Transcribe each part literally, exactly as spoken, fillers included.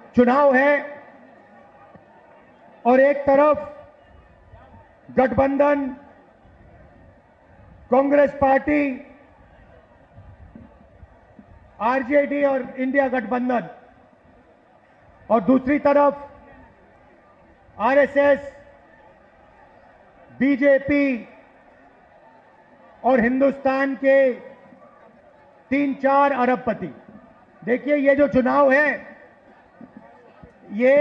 चुनाव है और एक तरफ गठबंधन कांग्रेस पार्टी, आरजेडी और इंडिया गठबंधन, और दूसरी तरफ आरएसएस, बीजेपी और हिंदुस्तान के तीन चार अरबपति। देखिए, ये जो चुनाव है ये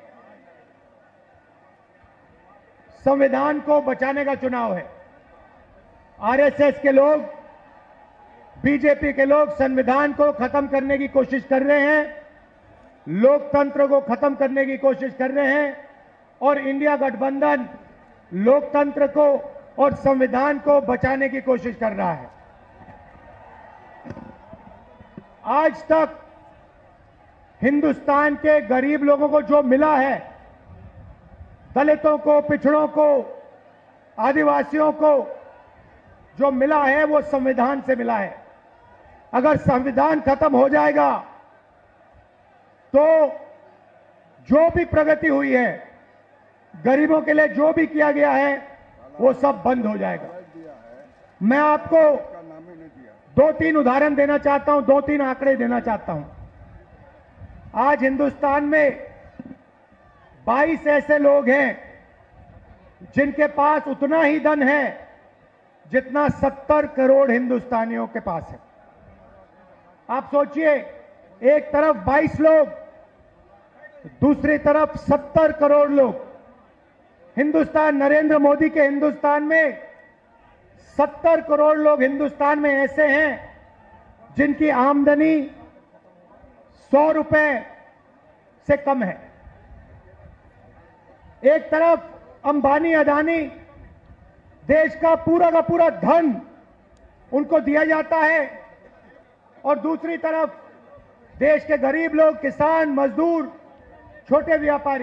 संविधान को बचाने का चुनाव है। आरएसएस के लोग, बीजेपी के लोग संविधान को खत्म करने की कोशिश कर रहे हैं, लोकतंत्र को खत्म करने की कोशिश कर रहे हैं, और इंडिया गठबंधन लोकतंत्र को और संविधान को बचाने की कोशिश कर रहा है। आज तक हिंदुस्तान के गरीब लोगों को जो मिला है, दलितों को, पिछड़ों को, आदिवासियों को जो मिला है वो संविधान से मिला है। अगर संविधान खत्म हो जाएगा तो जो भी प्रगति हुई है, गरीबों के लिए जो भी किया गया है, वो सब बंद हो जाएगा। मैं आपको दो तीन उदाहरण देना चाहता हूं, दो तीन आंकड़े देना चाहता हूं। आज हिंदुस्तान में बाईस ऐसे लोग हैं जिनके पास उतना ही धन है जितना सत्तर करोड़ हिंदुस्तानियों के पास है। आप सोचिए, एक तरफ बाईस लोग, दूसरी तरफ सत्तर करोड़ लोग। हिंदुस्तान, नरेंद्र मोदी के हिंदुस्तान में सत्तर करोड़ लोग हिंदुस्तान में ऐसे हैं जिनकी आमदनी सौ रुपए से कम है। एक तरफ अंबानी, अदानी, देश का पूरा का पूरा धन उनको दिया जाता है, और दूसरी तरफ देश के गरीब लोग, किसान, मजदूर, छोटे व्यापारी।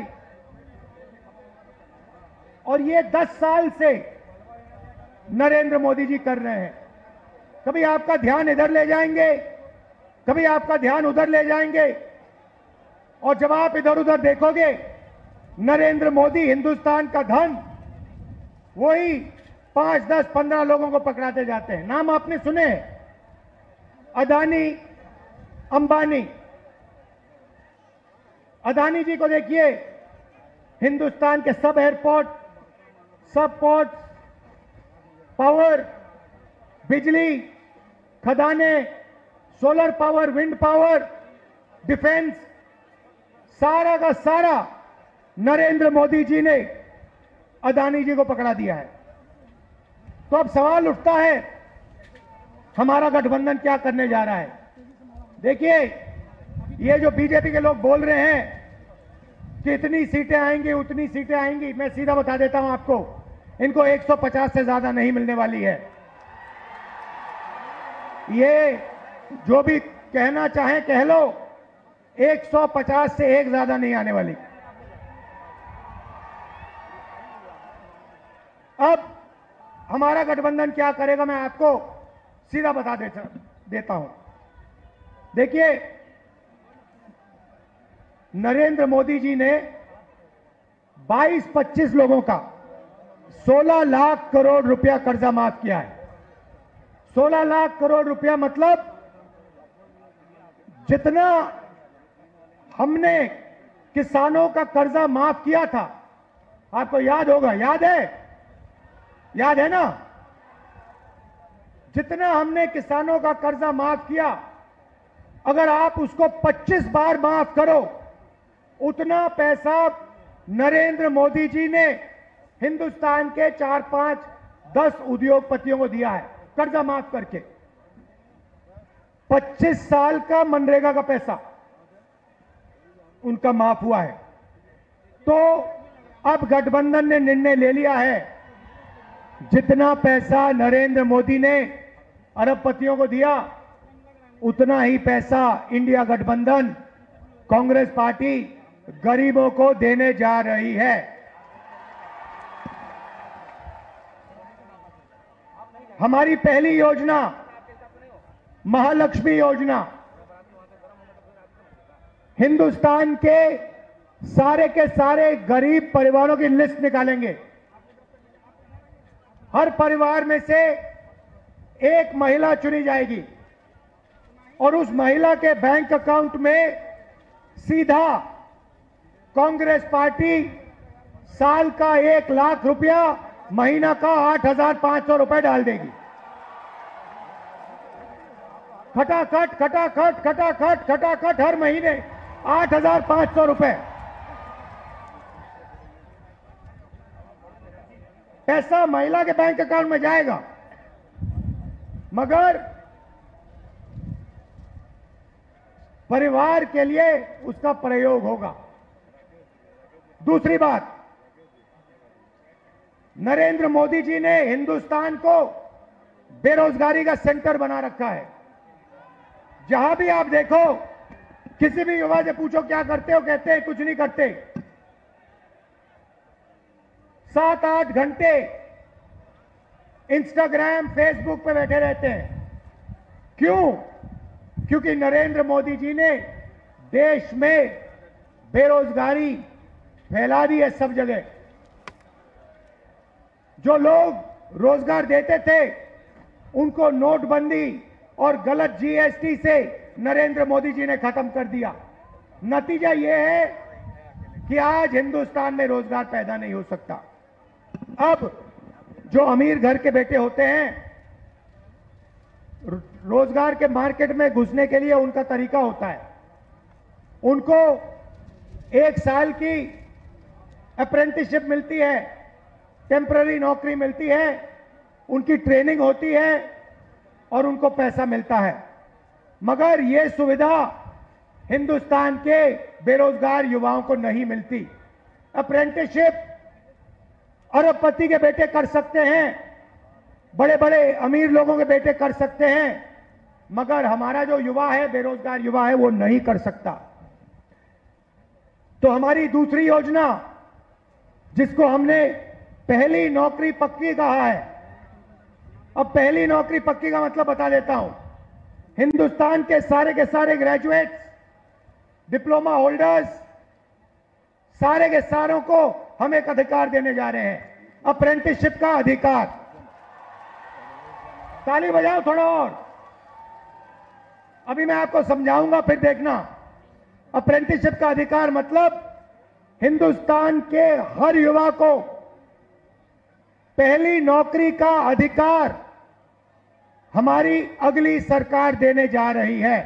और ये दस साल से नरेंद्र मोदी जी कर रहे हैं। कभी आपका ध्यान इधर ले जाएंगे, कभी आपका ध्यान उधर ले जाएंगे, और जब आप इधर उधर देखोगे, नरेंद्र मोदी हिंदुस्तान का धन वही पांच दस पंद्रह लोगों को पकड़ाते जाते हैं। नाम आपने सुने, अदानी, अंबानी। अदानी जी को देखिए, हिंदुस्तान के सब एयरपोर्ट, सब पोर्ट, पावर, बिजली, खदाने, solar power, wind power, defence, सारा का सारा नरेंद्र मोदी जी ने अदानी जी को पकड़ा दिया है। तो अब सवाल उठता है, हमारा गठबंधन क्या करने जा रहा है? देखिए, ये जो बीजेपी के लोग बोल रहे हैं कि इतनी सीटें आएंगी, उतनी सीटें आएंगी, मैं सीधा बता देता हूं आपको, इनको एक सौ पचास से ज्यादा नहीं मिलने वाली है। ये जो भी कहना चाहे कह लो, एक सौ पचास से एक ज्यादा नहीं आने वाली। अब हमारा गठबंधन क्या करेगा, मैं आपको सीधा बता देता देता हूं। देखिए, नरेंद्र मोदी जी ने बाईस पच्चीस लोगों का सोलह लाख करोड़ रुपया कर्जा माफ किया है। सोलह लाख करोड़ रुपया मतलब जितना हमने किसानों का कर्जा माफ किया था, आपको याद होगा, याद है याद है ना? जितना हमने किसानों का कर्जा माफ किया, अगर आप उसको पच्चीस बार माफ करो, उतना पैसा नरेंद्र मोदी जी ने हिंदुस्तान के चार पांच दस उद्योगपतियों को दिया है, कर्जा माफ करके। पच्चीस साल का मनरेगा का पैसा उनका माफ हुआ है। तो अब गठबंधन ने निर्णय ले लिया है, जितना पैसा नरेंद्र मोदी ने अरबपतियों को दिया, उतना ही पैसा इंडिया गठबंधन, कांग्रेस पार्टी गरीबों को देने जा रही है। हमारी पहली योजना महालक्ष्मी योजना, हिंदुस्तान के सारे के सारे गरीब परिवारों की लिस्ट निकालेंगे। हर परिवार में से एक महिला चुनी जाएगी और उस महिला के बैंक अकाउंट में सीधा कांग्रेस पार्टी साल का एक लाख रुपया, महीना का आठ हजार पांच सौ रुपए डाल देगी। खटाखट खटाखट खटाखट खटाखट हर महीने आठ हजार पांच सौ रुपए पैसा महिला के बैंक अकाउंट में जाएगा, मगर परिवार के लिए उसका प्रयोग होगा। दूसरी बात, नरेंद्र मोदी जी ने हिंदुस्तान को बेरोजगारी का सेंटर बना रखा है। जहां भी आप देखो, किसी भी युवा से पूछो क्या करते हो, कहते हैं कुछ नहीं करते। सात आठ घंटे इंस्टाग्राम फेसबुक पे बैठे रहते हैं। क्यों? क्योंकि नरेंद्र मोदी जी ने देश में बेरोजगारी फैला दी है सब जगह। जो लोग रोजगार देते थे उनको नोटबंदी और गलत जीएसटी से नरेंद्र मोदी जी ने खत्म कर दिया। नतीजा यह है कि आज हिंदुस्तान में रोजगार पैदा नहीं हो सकता। अब जो अमीर घर के बेटे होते हैं, रोजगार के मार्केट में घुसने के लिए उनका तरीका होता है। उनको एक साल की अप्रेंटिसशिप मिलती है, टेम्पररी नौकरी मिलती है, उनकी ट्रेनिंग होती है और उनको पैसा मिलता है। मगर यह सुविधा हिंदुस्तान के बेरोजगार युवाओं को नहीं मिलती। अप्रेंटिसशिप अरबपति के बेटे कर सकते हैं, बड़े बड़े अमीर लोगों के बेटे कर सकते हैं, मगर हमारा जो युवा है, बेरोजगार युवा है, वो नहीं कर सकता। तो हमारी दूसरी योजना, जिसको हमने पहली नौकरी पक्की कहा है, अब पहली नौकरी पक्की का मतलब बता देता हूं। हिंदुस्तान के सारे के सारे ग्रेजुएट्स, डिप्लोमा होल्डर्स, सारे के सारों को हम एक अधिकार देने जा रहे हैं, अप्रेंटिसशिप का अधिकार। ताली बजाओ थोड़ा और। अभी मैं आपको समझाऊंगा, फिर देखना। अप्रेंटिसशिप का अधिकार मतलब हिंदुस्तान के हर युवा को पहली नौकरी का अधिकार हमारी अगली सरकार देने जा रही है।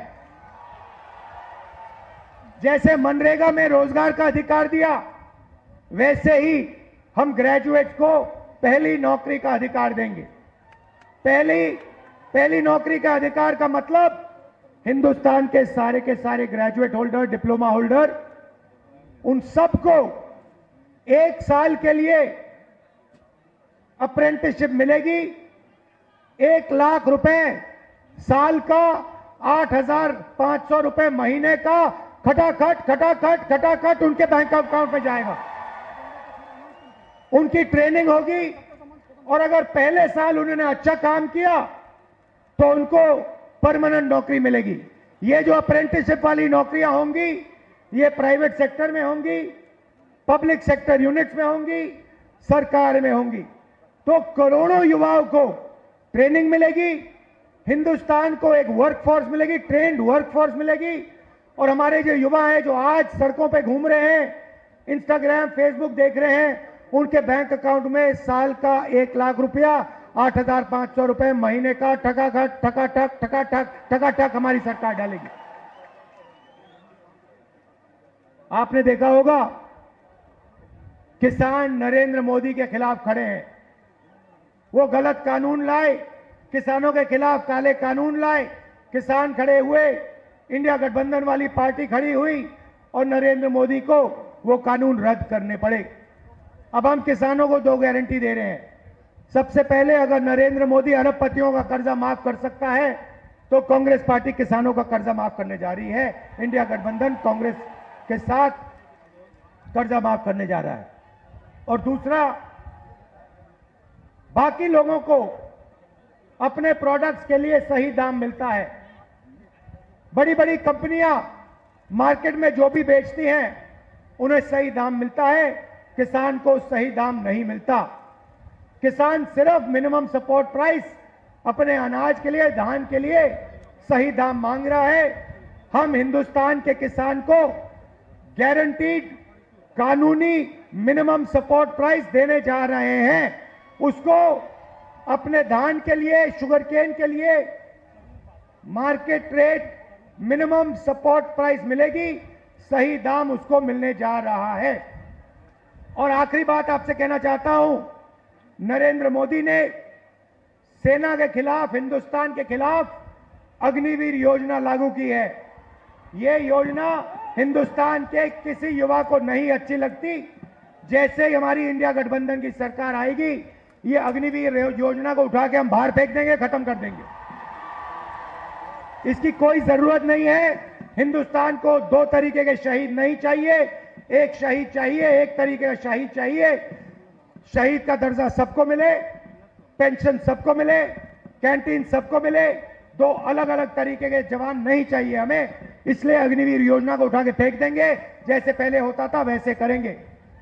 जैसे मनरेगा में रोजगार का अधिकार दिया, वैसे ही हम ग्रेजुएट्स को पहली नौकरी का अधिकार देंगे। पहली पहली नौकरी का अधिकार का मतलब हिंदुस्तान के सारे के सारे ग्रेजुएट होल्डर, डिप्लोमा होल्डर, उन सबको एक साल के लिए अप्रेंटिसशिप मिलेगी। एक लाख रुपए साल का, आठ हजार पांच सौ रुपए महीने का, खटाखट खटाखट खटाखट उनके बैंक अकाउंट में जाएगा। उनकी ट्रेनिंग होगी और अगर पहले साल उन्होंने अच्छा काम किया तो उनको परमानेंट नौकरी मिलेगी। ये जो अप्रेंटिसशिप वाली नौकरियां होंगी, ये प्राइवेट सेक्टर में होंगी, पब्लिक सेक्टर यूनिट्स में होंगी, सरकार में होंगी। तो करोड़ों युवाओं को ट्रेनिंग मिलेगी, हिंदुस्तान को एक वर्कफोर्स मिलेगी, ट्रेंड वर्कफोर्स मिलेगी। और हमारे जो युवा हैं, जो आज सड़कों पे घूम रहे हैं, इंस्टाग्राम फेसबुक देख रहे हैं, उनके बैंक अकाउंट में साल का एक लाख रुपया, आठ हजार पांच सौ रुपए महीने का, ठकाठक ठकाठक ठकाठक ठकाठक हमारी सरकार डालेगी। आपने देखा होगा, किसान नरेंद्र मोदी के खिलाफ खड़े हैं। वो गलत कानून लाए, किसानों के खिलाफ काले कानून लाए, किसान खड़े हुए, इंडिया गठबंधन वाली पार्टी खड़ी हुई और नरेंद्र मोदी को वो कानून रद्द करने पड़े। अब हम किसानों को दो गारंटी दे रहे हैं। सबसे पहले, अगर नरेंद्र मोदी अरबपतियों का कर्जा माफ कर सकता है तो कांग्रेस पार्टी किसानों का कर्जा माफ करने जा रही है। इंडिया गठबंधन कांग्रेस के साथ कर्जा माफ करने जा रहा है। और दूसरा, बाकी लोगों को अपने प्रोडक्ट्स के लिए सही दाम मिलता है। बड़ी बड़ी कंपनियां मार्केट में जो भी बेचती हैं उन्हें सही दाम मिलता है, किसान को सही दाम नहीं मिलता। किसान सिर्फ मिनिमम सपोर्ट प्राइस अपने अनाज के लिए, धान के लिए सही दाम मांग रहा है। हम हिंदुस्तान के किसान को गारंटीड कानूनी मिनिमम सपोर्ट प्राइस देने जा रहे हैं। उसको अपने धान के लिए, शुगर केन के लिए market rate minimum support price मिलेगी, सही दाम उसको मिलने जा रहा है। और आखिरी बात आपसे कहना चाहता हूं, नरेंद्र मोदी ने सेना के खिलाफ, हिंदुस्तान के खिलाफ अग्निवीर योजना लागू की है। ये योजना हिंदुस्तान के किसी युवा को नहीं अच्छी लगती। जैसे ही हमारी इंडिया गठबंधन की सरकार आएगी, ये अग्निवीर योजना को उठा के हम बाहर फेंक देंगे, खत्म कर देंगे। इसकी कोई जरूरत नहीं है। हिंदुस्तान को दो तरीके के शहीद नहीं चाहिए, एक शहीद चाहिए, एक तरीके का शहीद चाहिए। शहीद का दर्जा सबको मिले, पेंशन सबको मिले, कैंटीन सबको मिले। दो अलग अलग तरीके के जवान नहीं चाहिए हमें। इसलिए अग्निवीर योजना को उठा के फेंक देंगे, जैसे पहले होता था वैसे करेंगे।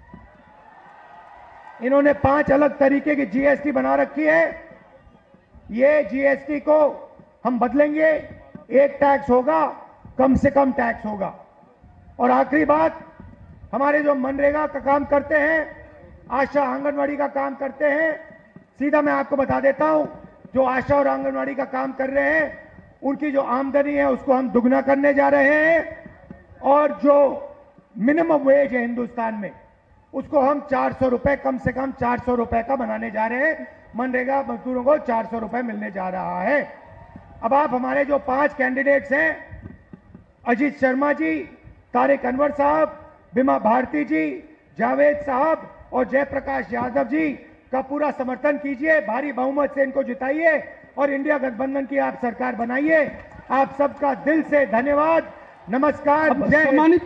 इन्होंने पांच अलग तरीके की जीएसटी बना रखी है। ये जीएसटी को हम बदलेंगे, एक टैक्स होगा, कम से कम टैक्स होगा। और आखिरी बात, हमारे जो मनरेगा का काम करते हैं, आशा आंगनवाड़ी का काम करते हैं, सीधा मैं आपको बता देता हूं, जो आशा और आंगनवाड़ी का काम कर रहे हैं उनकी जो आमदनी है उसको हम दुगना करने जा रहे हैं। और जो मिनिमम वेज है हिंदुस्तान में, उसको हम चार सौ रुपए, कम से कम चार सौ रुपए का बनाने जा रहे हैं। मनरेगा मजदूरों को चार सौ रुपए मिलने जा रहा है। अब आप हमारे जो पांच कैंडिडेट्स हैं, अजीत शर्मा जी, तारिक अनवर साहब, बिमा भारती जी, जावेद साहब और जयप्रकाश यादव जी का पूरा समर्थन कीजिए। भारी बहुमत से इनको जिताइए और इंडिया गठबंधन की आप सरकार बनाइए। आप सबका दिल से धन्यवाद। नमस्कार। जय हिंद।